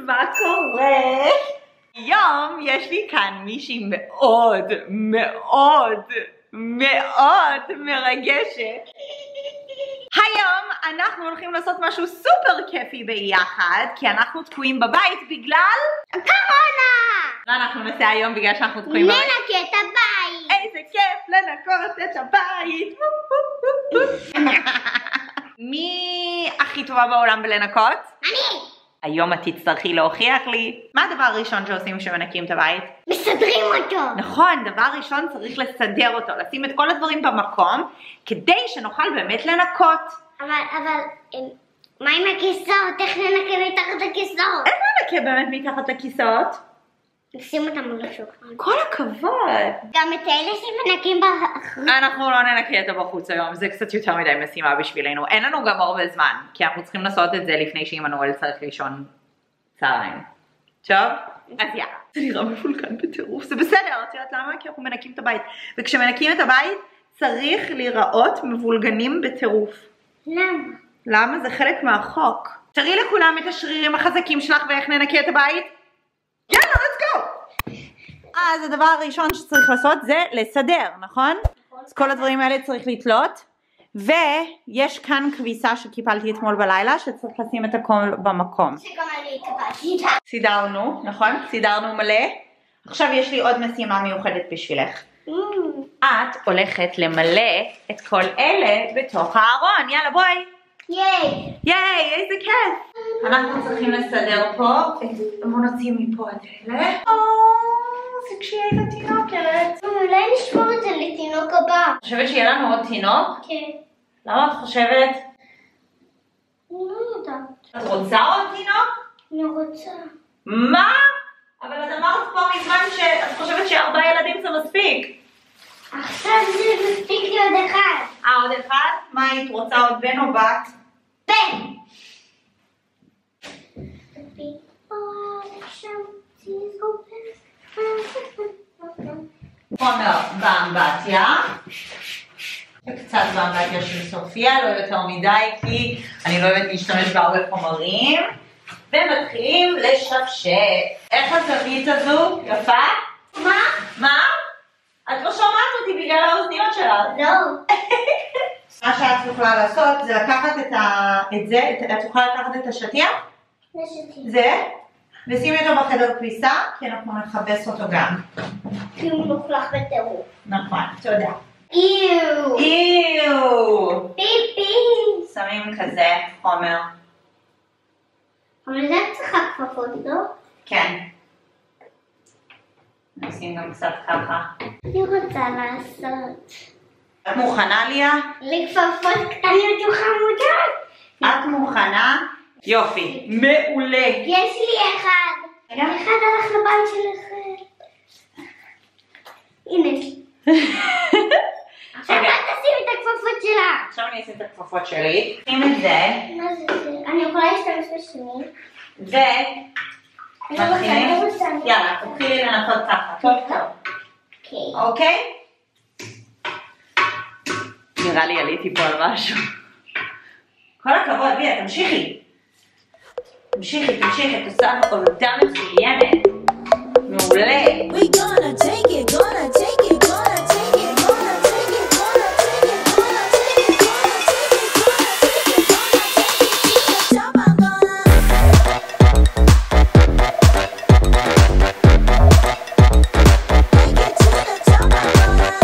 מה קורה? היום יש לי כאן מישהי מאוד מאוד מאוד מרגשת. היום אנחנו הולכים לעשות משהו סופר כיפי ביחד, כי אנחנו תקועים בבית בגלל קורונה! מה אנחנו נעשה היום בגלל שאנחנו תקועים בבית? ננקה את הבית! איזה כיף לנקות את הבית! מי הכי טובה בעולם בלנקות? אני! היום את תצטרכי להוכיח לי. מה הדבר הראשון שעושים כשמנקים את הבית? מסדרים אותו! נכון, דבר ראשון צריך לסדר אותו, לשים את כל הדברים במקום, כדי שנוכל באמת לנקות. אבל, מה עם הכיסאות? איך ננקה מתחת לכיסאות? איך ננקה באמת מתחת לכיסאות? נשים אותם על השולחן. כל הכבוד. גם את אלה שמנקים בחוץ. אנחנו לא ננקה את בחוץ היום, זה קצת יותר מדי משימה בשבילנו. אין לנו גם הרבה זמן, כי אנחנו צריכים לעשות את זה לפני שעמנואל צריך לישון צהריים. טוב? אז יאללה. זה נראה מבולגן בטירוף, זה בסדר, את יודעת למה? כי אנחנו מנקים את הבית. וכשמנקים את הבית צריך להיראות מבולגנים בטירוף. למה? למה? זה חלק מהחוק. תראי לכולם את השרירים החזקים שלך ואיך ננקה את הבית. יאללה, let's go! אז הדבר הראשון שצריך לעשות זה לסדר, נכון? אז כל הדברים האלה צריך לתלות. ויש כאן כביסה שקיפלתי אתמול בלילה שצריך לשים את הכל במקום. שגם אני קבעתי. סידרנו, נכון? סידרנו מלא. עכשיו יש לי עוד משימה מיוחדת בשבילך. את הולכת למלא את כל אלה בתוך הארון. יאללה, בואי. ייי! ייי, איזה כיף. אנחנו צריכים לסדר פה. בואו נוציא מפה את אלה. זה כשהיא הייתה תינוקת. אולי נשמור את זה לתינוק הבא. את חושבת שיהיה לנו עוד תינוק? כן. למה את חושבת? אני לא יודעת. את רוצה עוד תינוק? אני רוצה. מה? אבל את אמרת פה מזמן שאת חושבת ש4 ילדים זה מספיק. עכשיו זה מספיק לי עוד אחד. עוד אחד? מה היית רוצה, עוד בן או בת? בן! חומר באמבטיה. וקצת באמבטיה של סופיה, לא יותר מדי כי אני לא אוהבת להשתמש בהרבה חומרים. ומתחילים לשפשף. איך הזווית הזו? יפה? מה? מה? את לא שומעת אותי בגלל האוזניות שלך. לא. מה שאת יכולה לעשות זה לקחת את זה, את יכולה לקחת את השטיח, זה, ושימי אותו בחדר כביסה, כי אנחנו נכבס אותו גם. כי הוא מוכלך בטירוף. נכון, תודה. איו. איו. פיפי. שמים כזה חומר. אבל זה צריכה כפפות, לא? כן. נשים גם קצת ככה. אני רוצה לעשות. את מוכנה ליה? לכפפות קטניות וחמודות. את מוכנה? יופי, מעולה. יש לי אחד. אחד הלך לבית של אחד. הנה. עכשיו אל תשים את הכפפות שלה. עכשיו אני אשים את הכפפות שלי. שים את זה. מה זה? אני יכולה להשתמש בשני. מתחילים? יאללה, תתחילי לנסות ככה, טוב טוב. אוקיי? נראה לי עליתי פה על משהו. כל הכבוד, ליה, תמשיכי. תמשיכי, את עושה עבודה מצוינת. מעולה. We gonna take it, gonna take it, gonna take it, gonna take it, gonna take it, gonna take it, gonna take it, gonna take it, gonna take it to the top, I'm gonna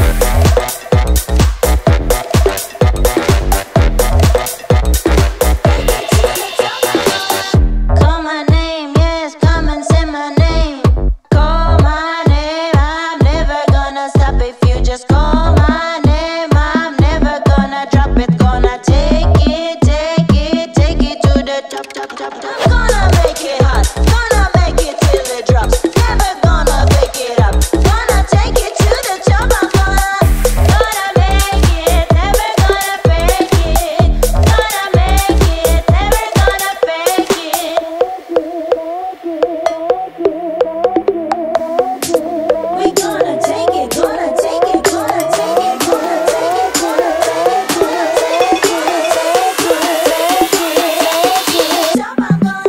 call my name, yes, come and say my name. Call my name, I'm never gonna stop if you just call my name. I'm never gonna drop it, gonna take it, take it, take it to the top, top, top, top. Gonna make it hot, gonna make it till it drops. Never gonna pick it up, gonna take it to the top. I'm gonna make it, never gonna fake it. Gonna make it, never gonna fake it. We gonna take it, gonna take it, gonna take it, gonna take it, gonna take it, gonna take it, gonna take it, gonna take it. Top, I'm gonna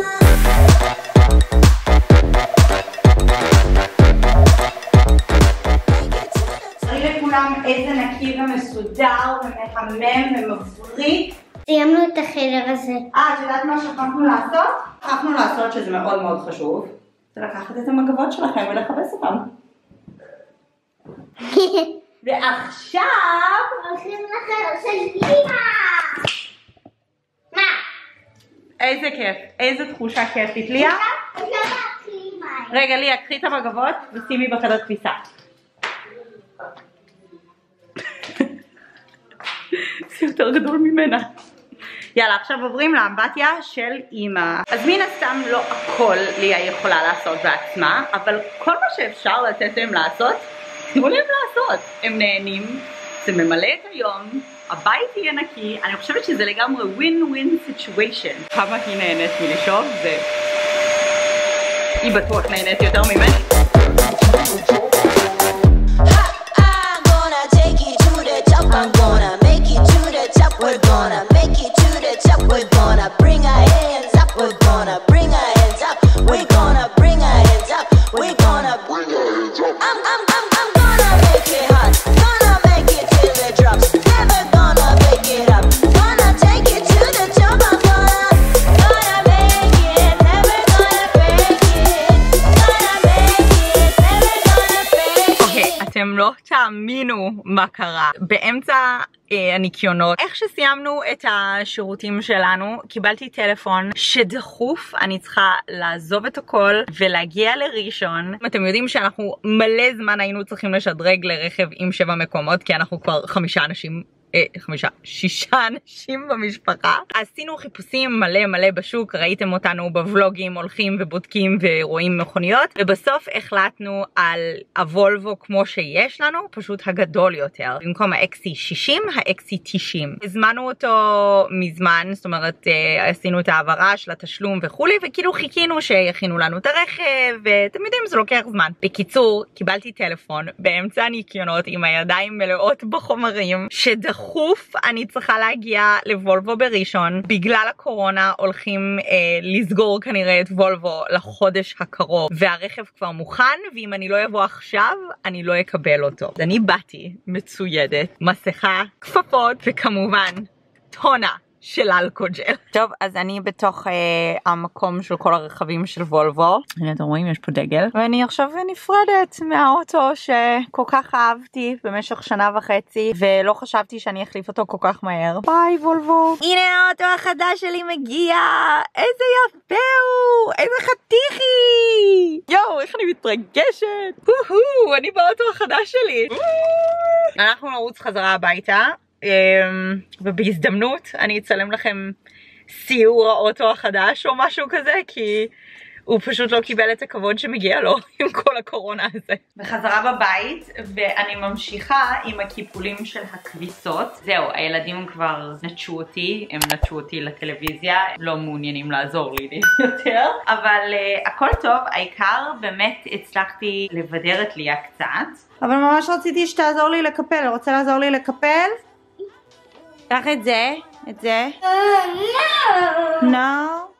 מהמם ומבריק. סיימנו את החדר הזה. את יודעת מה שכחנו לעשות? שכחנו לעשות שזה מאוד מאוד חשוב. זה לקחת את המגבות שלכם ולחפש אותם. ועכשיו הולכים לחדר של אמא! מה? איזה כיף, איזה תחושה כיפית. ליה? רגע ליה, קחי את המגבות ושימי בחדר כביסה. זה יותר גדול ממנה. יאללה, עכשיו עוברים לאמבטיה של אמא. אז מן הסתם לא הכל ליה יכולה לעשות בעצמה, אבל כל מה שאפשר לתת להם לעשות, תנו להם לעשות. הם נהנים, זה ממלא את היום, הבית יהיה נקי, אני חושבת שזה לגמרי win-win situation. כמה היא נהנית מלשאוב, זה... היא בטוח נהנית יותר ממני. I'm gonna make it to the top, we're gonna make it to the top, we're gonna bring our hands up, we're gonna bring our hands up, we're gonna bring our hands up, we're gonna bring our hands up. I'm gonna make it hot, gonna make it till it drops, never gonna make it up, gonna take it to the top, I'm gonna make it, never gonna break it, gonna make it, never gonna break it. אוקיי, אתם לא תאמינו מה קרה. באמצע הניקיונות, איך שסיימנו את השירותים שלנו, קיבלתי טלפון שדחוף אני צריכה לעזוב את הכל ולהגיע לראשון. אתם יודעים שאנחנו מלא זמן היינו צריכים לשדרג לרכב עם 7 מקומות, כי אנחנו כבר 6 אנשים במשפחה. עשינו חיפושים מלא בשוק, ראיתם אותנו בוולוגים הולכים ובודקים ורואים מכוניות, ובסוף החלטנו על הוולבו כמו שיש לנו, פשוט הגדול יותר. במקום ה-XC60, ה-XC90. הזמנו אותו מזמן, זאת אומרת עשינו את העברה של התשלום וכולי, וכאילו חיכינו שיכינו לנו את הרכב, ואתם יודעים זה לוקח זמן. בקיצור, קיבלתי טלפון באמצע הניקיונות עם הידיים מלאות בחומרים, שדחוף אני צריכה להגיע לוולבו בראשון. בגלל הקורונה הולכים לסגור כנראה את וולבו לחודש הקרוב, והרכב כבר מוכן, ואם אני לא אבוא עכשיו אני לא אקבל אותו. אז אני באתי מצוידת, מסכה, כפפות וכמובן טונה של אלכוג'ל. טוב, אז אני בתוך המקום של כל הרכבים של וולבו. הנה אתם רואים, יש פה דגל. ואני עכשיו נפרדת מהאוטו שכל כך אהבתי במשך 1.5 שנה, ולא חשבתי שאני אחליף אותו כל כך מהר. ביי וולבו. הנה האוטו החדש שלי מגיע. איזה יפה הוא. איזה חתיכי. יואו, איך אני מתרגשת. אני באוטו החדש שלי. אנחנו נרוץ חזרה הביתה. ובהזדמנות אני אצלם לכם סיור האוטו החדש או משהו כזה, כי הוא פשוט לא קיבל את הכבוד שמגיע לו עם כל הקורונה הזה. בחזרה בבית, ואני ממשיכה עם הקיפולים של הכביסות. זהו, הילדים כבר נטשו אותי, הם נטשו אותי לטלוויזיה, הם לא מעוניינים לעזור לי יותר, אבל הכל טוב. העיקר באמת הצלחתי לבדר את ליה קצת, אבל ממש רציתי שתעזור לי לקפל. רוצה לעזור לי לקפל? קח את זה, את זה. No.